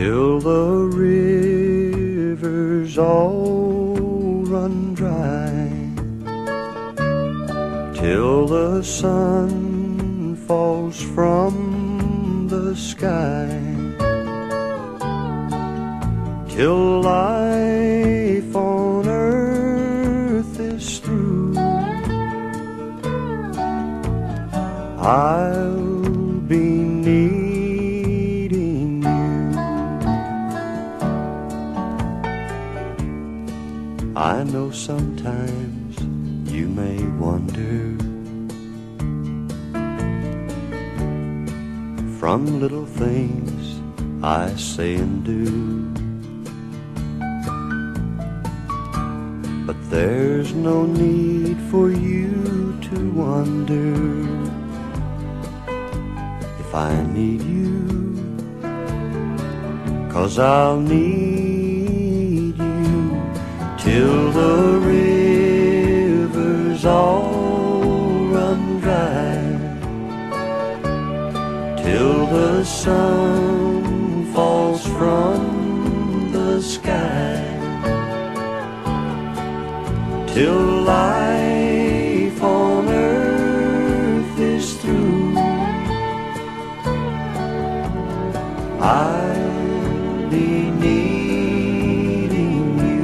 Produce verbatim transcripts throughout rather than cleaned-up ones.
till the rivers all run dry, till the sun falls from the sky, till life on earth is through. I'll be needing you. I know sometimes you may wonder, from little things I say and do, but there's no need for you to wonder. If I need you, 'cause I'll need you till the rivers all run dry, till the sun falls from the sky, till life on earth is through. I'll be needing you.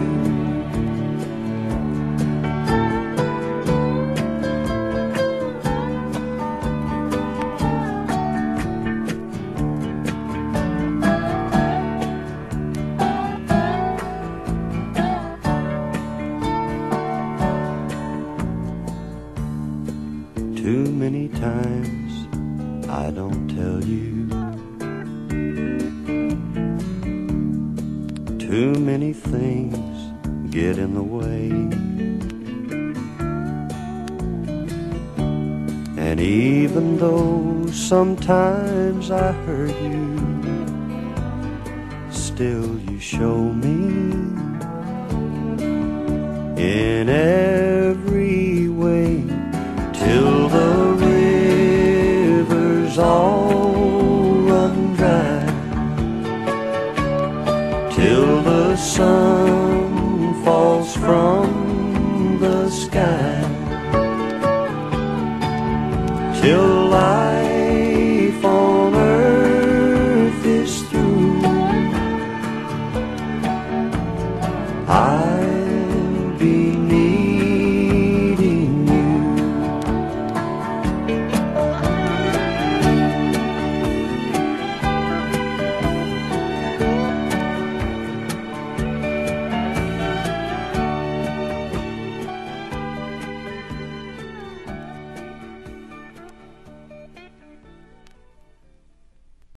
Too many times I don't tell you, too many things get in the way, and even though sometimes I hurt you, still you show me in every way, till the rivers all run dry, till the sun falls from the sky, till life on earth is through. I